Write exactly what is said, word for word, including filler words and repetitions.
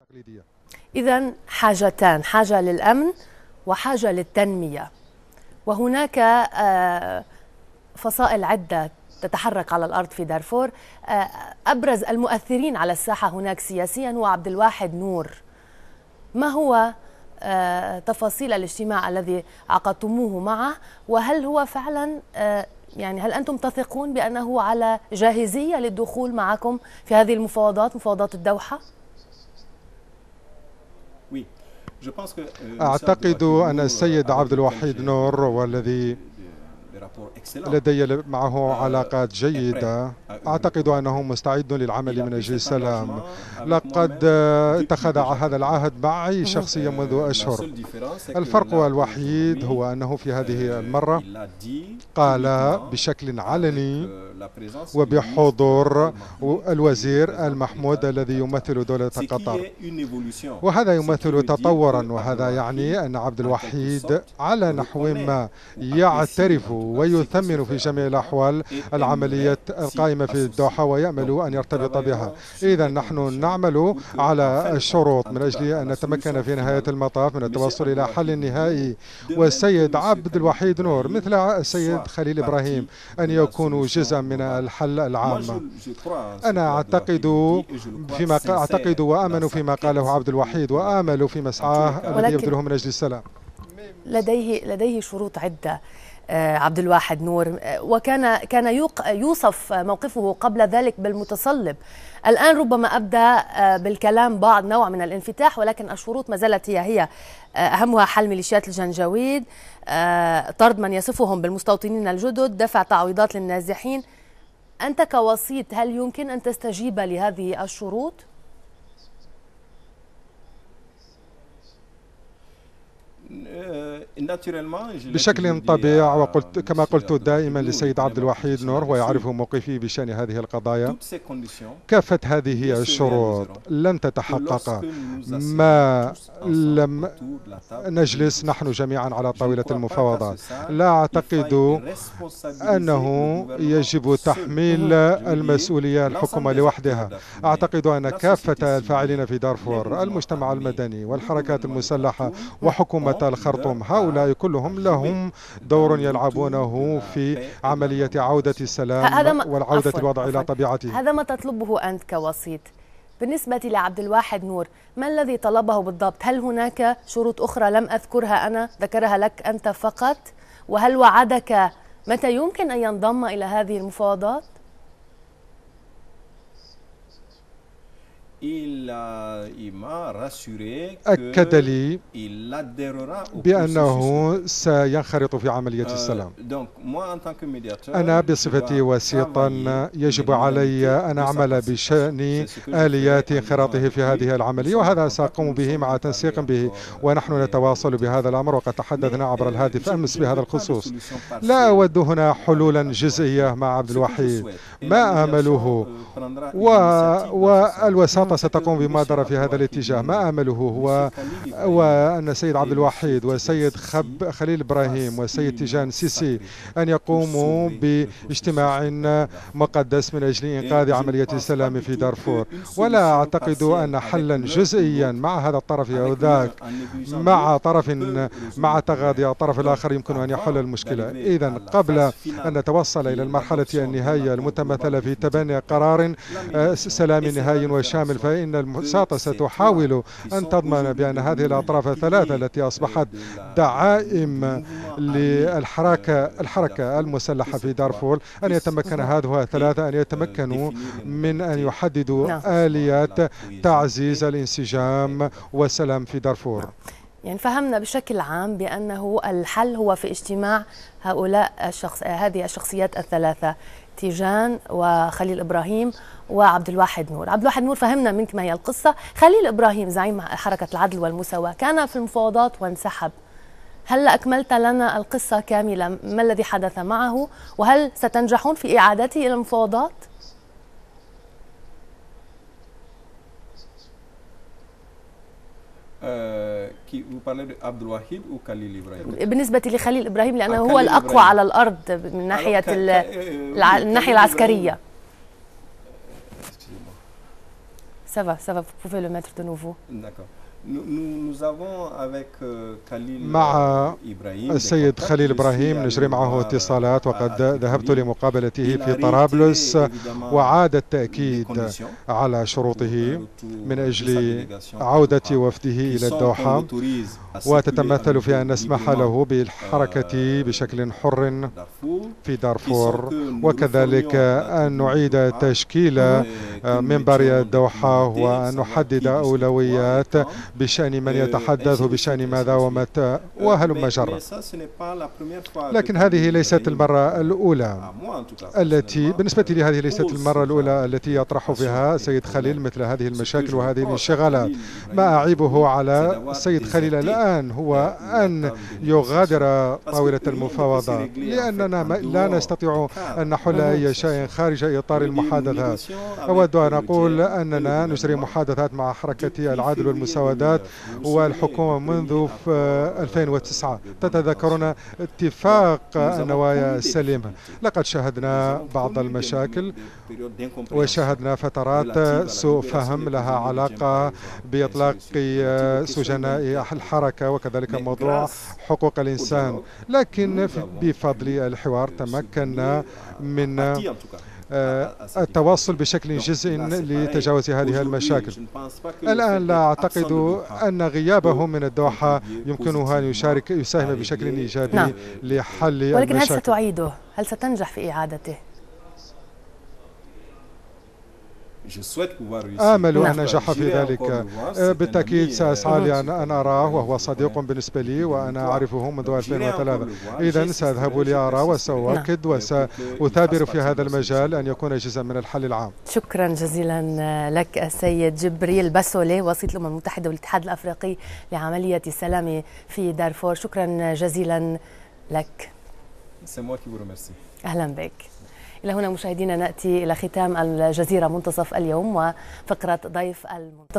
إذن حاجتان، حاجة للأمن وحاجة للتنمية، وهناك فصائل عدة تتحرك على الأرض في دارفور. أبرز المؤثرين على الساحة هناك سياسيا هو عبد الواحد نور. ما هو تفاصيل الاجتماع الذي عقدتموه معه، وهل هو فعلا يعني هل أنتم تثقون بأنه على جاهزية للدخول معكم في هذه المفاوضات، مفاوضات الدوحة؟ أعتقد أن السيد عبد الوحيد نور والذي لدي معه علاقات جيدة، أعتقد أنه مستعد للعمل من أجل السلام. لقد اتخذ هذا العهد معي شخصيا منذ أشهر. الفرق الوحيد هو أنه في هذه المرة قال بشكل علني وبحضور الوزير المحمود الذي يمثل دولة قطر، وهذا يمثل تطورا، وهذا يعني أن عبد الوحيد على نحو ما يعترف ويثمن في جميع الأحوال العملية القائمة في الدوحة ويأمل أن يرتبط بها. إذا نحن نعمل على الشروط من أجل أن نتمكن في نهاية المطاف من التوصل إلى حل نهائي، والسيد عبد الوحيد نور مثل السيد خليل إبراهيم أن يكونوا جزءا من الحل العام. أنا أعتقد فيما أعتقد وآمن فيما قاله عبد الوحيد، وآمل في مسعاه الذي يبذله من أجل السلام. لديه لديه شروط عدة عبد الواحد نور، وكان كان يوصف موقفه قبل ذلك بالمتصلب. الآن ربما أبدأ بالكلام بعض نوع من الانفتاح، ولكن الشروط ما زالت هي هي أهمها حل ميليشيات الجنجويد، طرد من يصفهم بالمستوطنين الجدد، دفع تعويضات للنازحين. أنت كوسيط هل يمكن أن تستجيب لهذه الشروط؟ بشكل طبيعي، وقلت كما قلت دائما للسيد عبد الوحيد نور ويعرف موقفي بشأن هذه القضايا، كافة هذه الشروط لن تتحقق ما لم نجلس نحن جميعا على طاولة المفاوضات. لا أعتقد أنه يجب تحميل المسؤولية الحكومة لوحدها. أعتقد أن كافة الفاعلين في دارفور، المجتمع المدني والحركات المسلحة وحكومة الخرطوم، هؤلاء كلهم لهم دور يلعبونه في عملية عودة السلام والعودة الوضع إلى طبيعته. هذا ما تطلبه أنت كوسيط. بالنسبة لعبد الواحد نور، ما الذي طلبه بالضبط؟ هل هناك شروط أخرى لم أذكرها أنا ذكرها لك أنت فقط؟ وهل وعدك متى يمكن أن ينضم إلى هذه المفاوضات؟ أكد لي بأنه سينخرط في عملية السلام. أنا بصفتي وسيطا يجب علي أن أعمل بشأن آليات انخراطه في هذه العملية، وهذا سأقوم به مع تنسيق به، ونحن نتواصل بهذا الأمر وقد تحدثنا عبر الهاتف أمس بهذا الخصوص. لا أود هنا حلولا جزئية مع عبد الوحيد. ما آمله والوساطة ستقوم بما درى في هذا الاتجاه. ما آمله هو وأن السيد عبد الوحيد والسيد خب خليل إبراهيم والسيد تيجان سيسي أن يقوموا باجتماع مقدس من أجل إنقاذ عملية السلام في دارفور، ولا أعتقد أن حلا جزئيا مع هذا الطرف أو ذاك مع طرف مع تغاضي الطرف الآخر يمكن أن يحل المشكلة. إذا قبل أن نتوصل إلى المرحلة النهائية المتمثلة في تبني قرار سلام نهائي وشامل، فإن المساطة ستحاول أن تضمن بأن هذه الأطراف الثلاثة التي أصبحت دعائم للحركة الحركة المسلحة في دارفور أن يتمكن هذه الثلاثة أن يتمكنوا من أن يحددوا آليات تعزيز الانسجام والسلام في دارفور. يعني فهمنا بشكل عام بأنه الحل هو في اجتماع هؤلاء الشخص هذه الشخصيات الثلاثة، تيجان وخليل إبراهيم وعبد الواحد نور. عبد الواحد نور فهمنا منك ما هي القصة. خليل إبراهيم زعيم حركة العدل والمساواة كان في المفاوضات وانسحب. هل أكملت لنا القصة كاملة؟ ما الذي حدث معه؟ وهل ستنجحون في إعادته إلى المفاوضات؟ بالنسبة لخليل إبراهيم لأنه هو الأقوى على الأرض من ناحية الناحية العسكرية. ça va, ça va, vous pouvez le mettre de nouveau. D'accord. Nous avons avec Khalil مع السيد خليل إبراهيم نجري معه اتصالات، وقد ذهبت لمقابلته في طرابلس، وعاد التأكيد على شروطه من أجل عودة وفده إلى الدوحة، وتتمثل في أن نسمح له بالحركة بشكل حر في دارفور، وكذلك أن نعيد تشكيل منبر الدوحة، وأن نحدد أولويات بشأن من يتحدث بشأن ماذا ومتى وهلم جرى. لكن هذه ليست المرة الأولى التي بالنسبة لي هذه ليست المرة الأولى التي يطرح فيها السيد خليل مثل هذه المشاكل وهذه الانشغالات. ما أعيبه على السيد خليل الآن هو أن يغادر طاولة المفاوضات، لأننا لا نستطيع أن نحل أي شيء خارج إطار المحادثات. أود أن أقول أننا نجري محادثات مع حركة العدل والمساواة والحكومة منذ ألفين وتسعة. تتذكرون اتفاق النوايا السليمة. لقد شاهدنا بعض المشاكل وشاهدنا فترات سوء فهم لها علاقة بإطلاق سجناء الحركة وكذلك موضوع حقوق الإنسان، لكن بفضل الحوار تمكنا من التواصل بشكل جزئي لتجاوز هذه المشاكل. الآن لا أعتقد أن غيابه من الدوحة يمكنه أن يشارك يساهم بشكل إيجابي نعم. لحل ولكن المشاكل. هل ستعيده؟ هل ستنجح في إعادته؟ آمل أن نجح في ذلك. بالتأكيد سأسعى لأن أن أراه، وهو صديق بالنسبة لي وأنا أعرفه منذ ألفين وثلاثة. إذن سأذهب لأراه وسأؤكد وسأثابر في هذا المجال أن يكون جزءا من الحل العام. شكرا جزيلا لك السيد جبريل باسولي، وسيط الأمم المتحدة والاتحاد الأفريقي لعملية السلام في دارفور. شكرا جزيلا لك. أهلا بك. إلى هنا مشاهدينا نأتي إلى ختام الجزيرة منتصف اليوم وفقرة ضيف المنتصف.